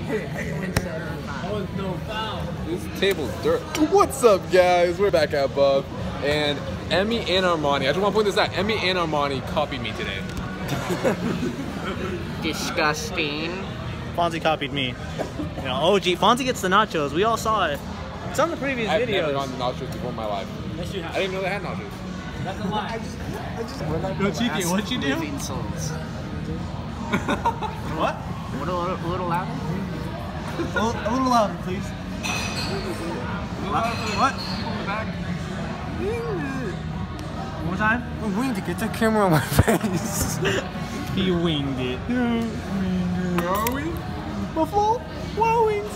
This table's dirt. What's up, guys? We're back at Buff. And Emmy and Armani. I just want to point this out. Emmy and Armani copied me today. Disgusting. Fonzie copied me. You know, OG. Fonzie gets the nachos. We all saw it. It's on the previous I've videos. never gone to nachos before in my life. Yes, you have. I didn't even know they had nachos. That's a lie. I just Yo, Chiqui, what'd you do? living souls. What? A little louder? A little louder, please. What? One more time? I winged to get the camera on my face. He winged it. Wowie? Buffalo? Wow wings.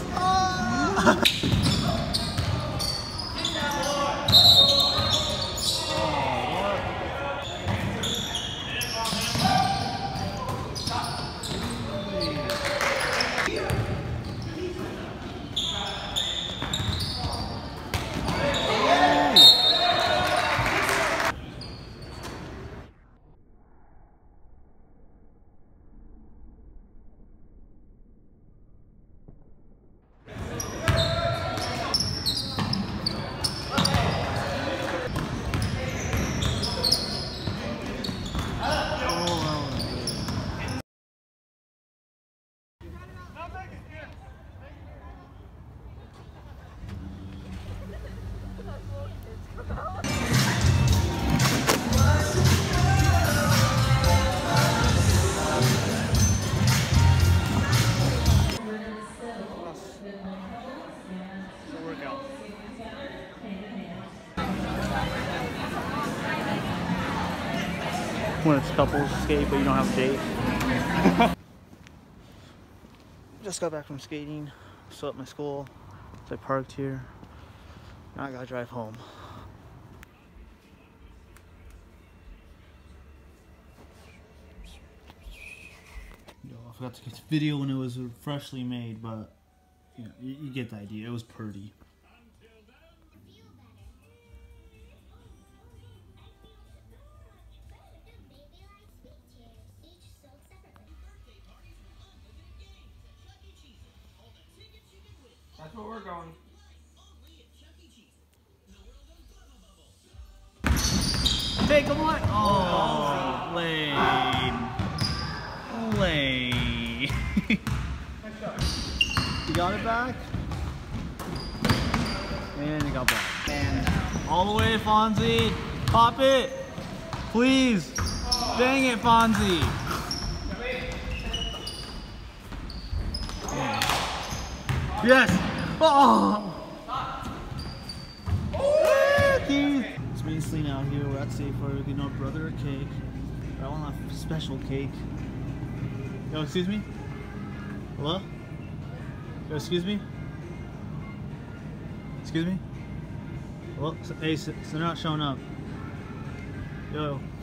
When it's couples skate, but you don't have a date. Just got back from skating, still at my school, so I parked here. Now I gotta drive home. Yo, I forgot to get the video when it was freshly made, but you know, you get the idea. It was pretty. That's where we're going. Hey, come on! Oh, lame. Lame. You got it back? And you got back. And all the way, Fonzie. Pop it! Please! Dang it, Fonzie! Yes! Oh! It's me and Selena out here. We're at Safe We're getting our brother a cake. I want a special cake. Yo, excuse me? Hello? Yo, excuse me? Excuse me? Well, hey, so they're not showing up. Yo.